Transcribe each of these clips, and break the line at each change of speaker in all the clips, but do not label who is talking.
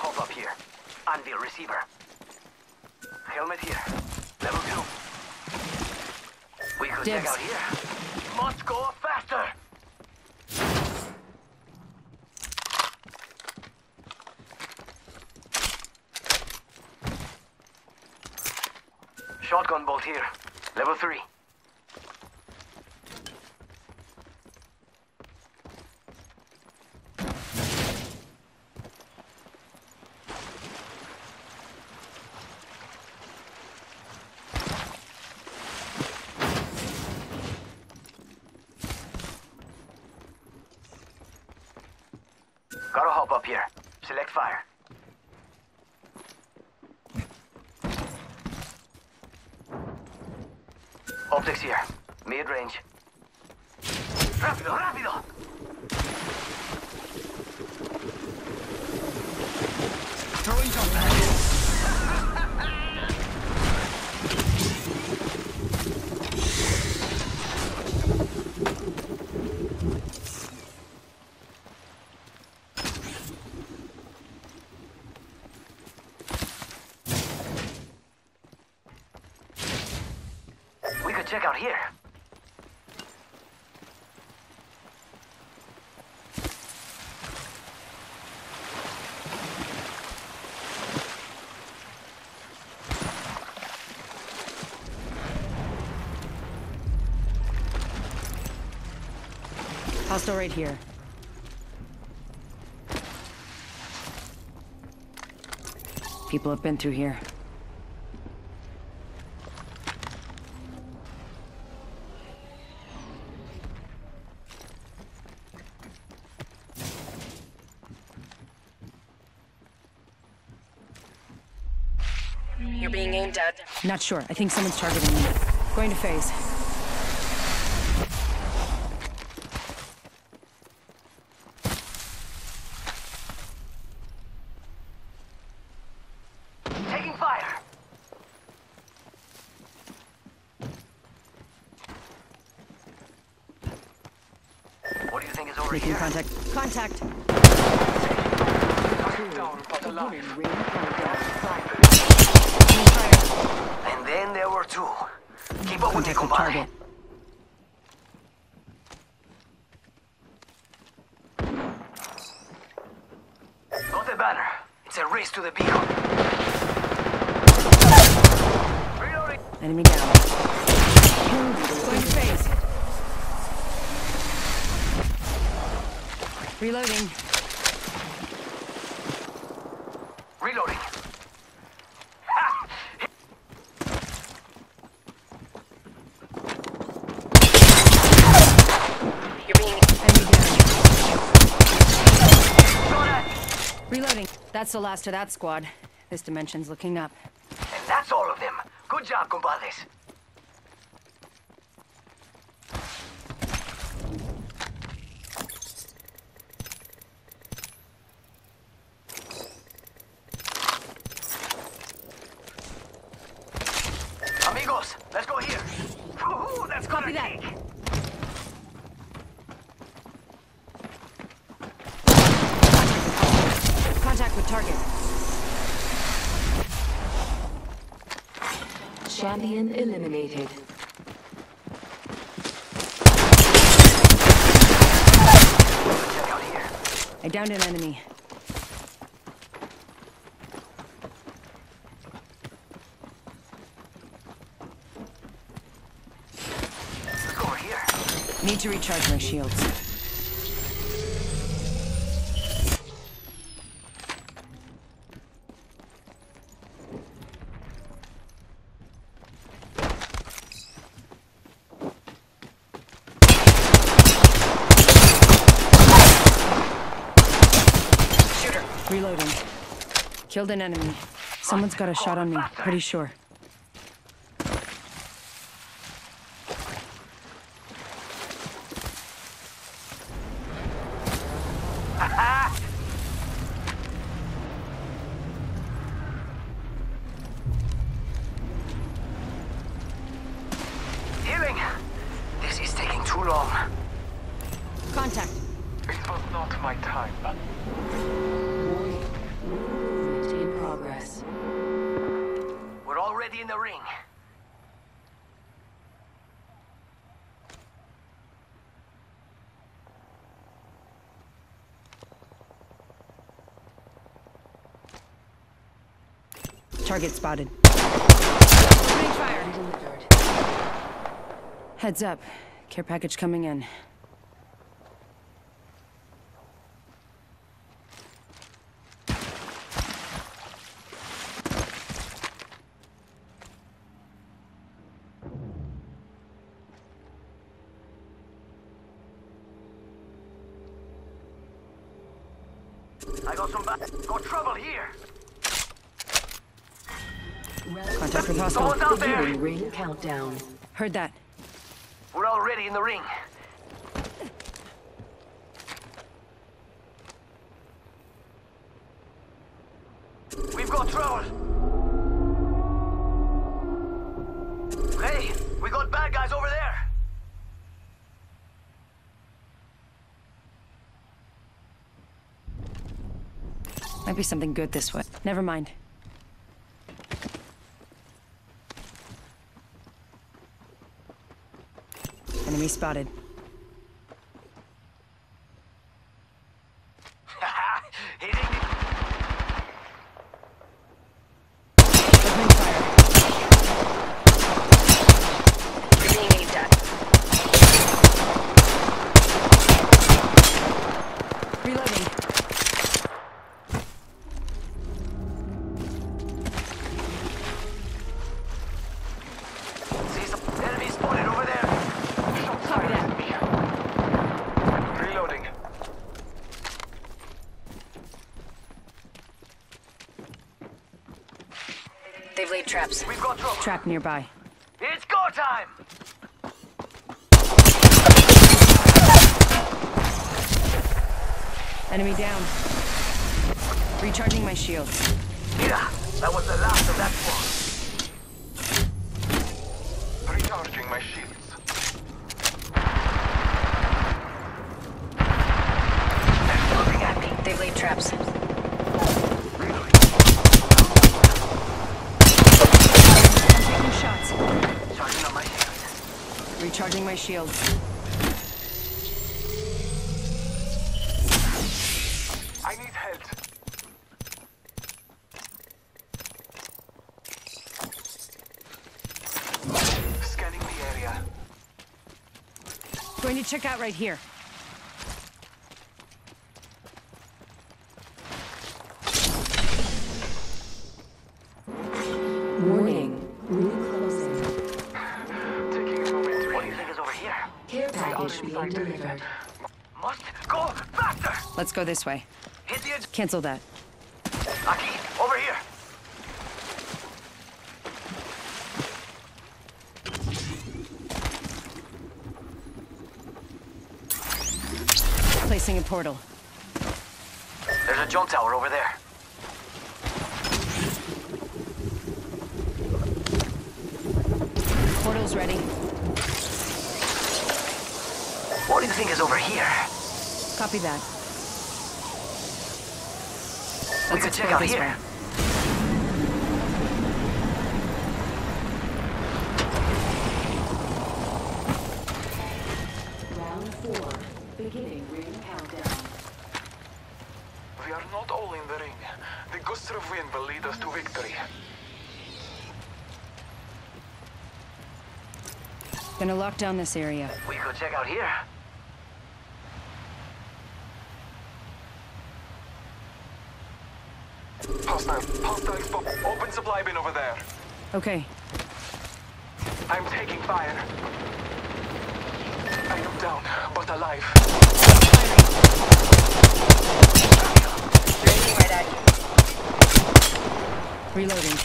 hop up here. Anvil receiver. Helmet here. Level 2. We could check out here. Must go faster. Shotgun bolt here. Level 3. Gotta hop up here. Select fire. Optics here. Mid-range. Rápido, rápido! Throwing contact. Check out here.
Hostile right here. People have been through here.
You're being aimed at.
Not sure. I think someone's targeting me. Going to phase.
Taking fire. What do you think is over
Making
here?
contact. Contact!
And then there were 2. Keep up with the
Contact with
compadre.
target.
Got the banner. It's a race to the beacon. Reloading.
Enemy down. Going to phase. Reloading.
Reloading.
You're being.
Enemy down.
Got it.
Reloading. That's the last of that squad. This dimension's looking up.
And that's all of them. Good job, compadres. Amigos, let's go here. Woohoo, that's
Copy
gonna
that.
take.
Contact with target.
Champion eliminated.
Check out here.
I downed an enemy.
Let's go over here.
Need to recharge my shields. Reloading. Killed an enemy. Someone's got a shot on me, pretty sure.
Healing. This is taking too long.
Contact.
It was not my time.
progress.
We're already in the ring.
Target spotted. Opening fire.
Delivered.
Heads up. Care package coming in.
I got trouble here.
Contact with hostile.
Someone's out there.
Beginning ring countdown.
Heard that.
We're already in the ring. We've got trouble. Hey, we got bad guys over there.
Might be something good this way. Never mind. Enemy spotted.
Hitting me.
Opening fire.
You're being aimed at.
Reloading.
See some enemy spotted over there.
Copy that.
Reloading.
They've laid traps.
We've got trouble.
Trap nearby.
It's go time.
Enemy down. Recharging my shield.
Yeah, that was the last of that squad.
Recharging my shields.
They're looking at me.
They've laid traps.
Taking shots.
Charging on my shield.
Recharging my shield.
I need help. Scanning the area.
Going to check out right here.
Warning. Ring closing.
Taking a moment.
What do you think is over here?
Care package being delivered.
Must go faster.
Let's go this way.
Hit the edge.
Cancel that.
Aki, over here.
Placing a portal.
There's a jump tower over there.
Portal's ready.
What do you think is over here?
Copy that.
We could check out
this
here.
way.
Round 4. Beginning ring countdown.
We are not all in the ring. The gust of wind will lead us to victory.
Gonna lock down this area.
We could check out here.
Hostile spot. Open supply bin over there.
Okay.
I'm taking fire. I am down, but alive.
They're aiming right at you.
Reloading.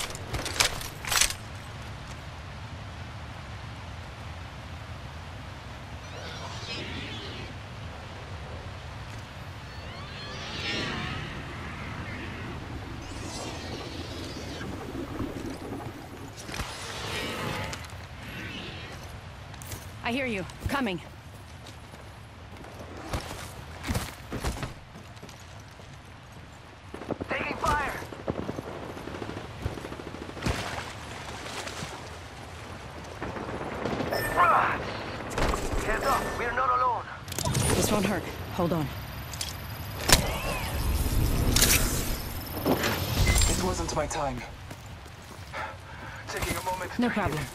I hear you. Coming.
Taking fire. We're not alone.
This won't hurt. Hold on.
It wasn't my time. Taking a moment
No
to
problem.
heal.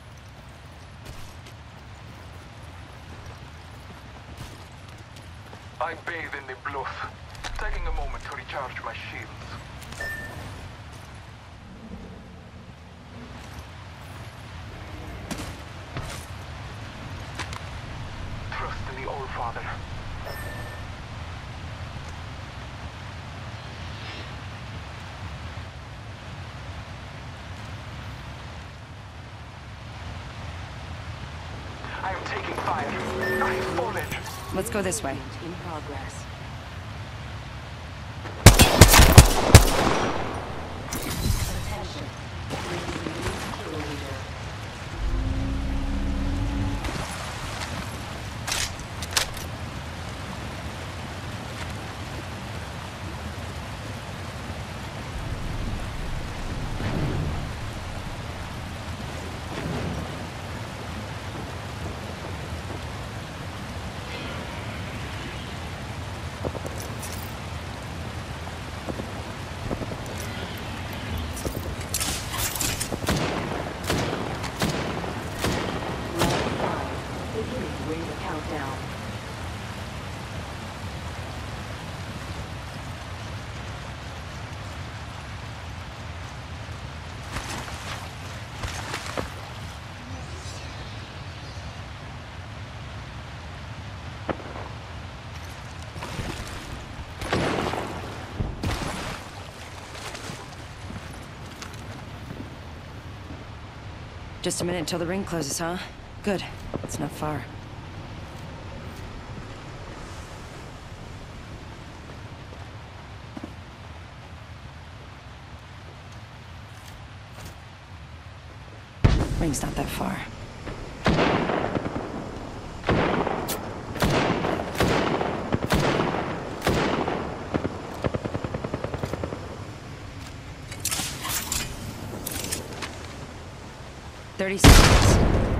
I bathe in the bluff, taking a moment to recharge my shields. Trust in the All Father. I am taking fire. I have fallen.
Let's go this way.
In progress. Attention. Kill leader. Ring the countdown.
Just a minute until the ring closes, huh? Good. It's not far. Ring's not that far. "30 seconds.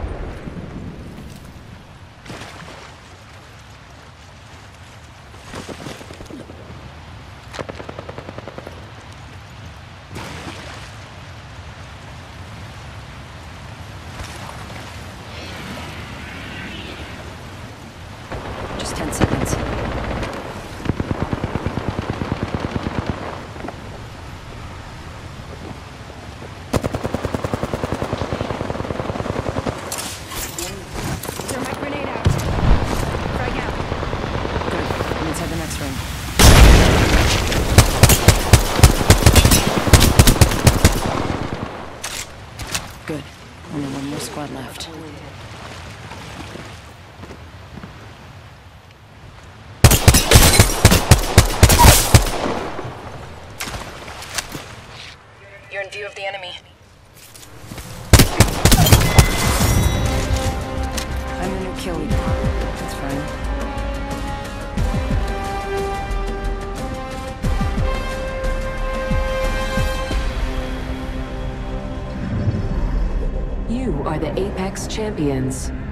Just 10 seconds. Thermite grenade out. Frag out. Good. I'm inside the next ring. Good. Only one more squad left.
You're in view of the enemy.
I'm the new kill leader. That's fine.
You are the Apex Champions.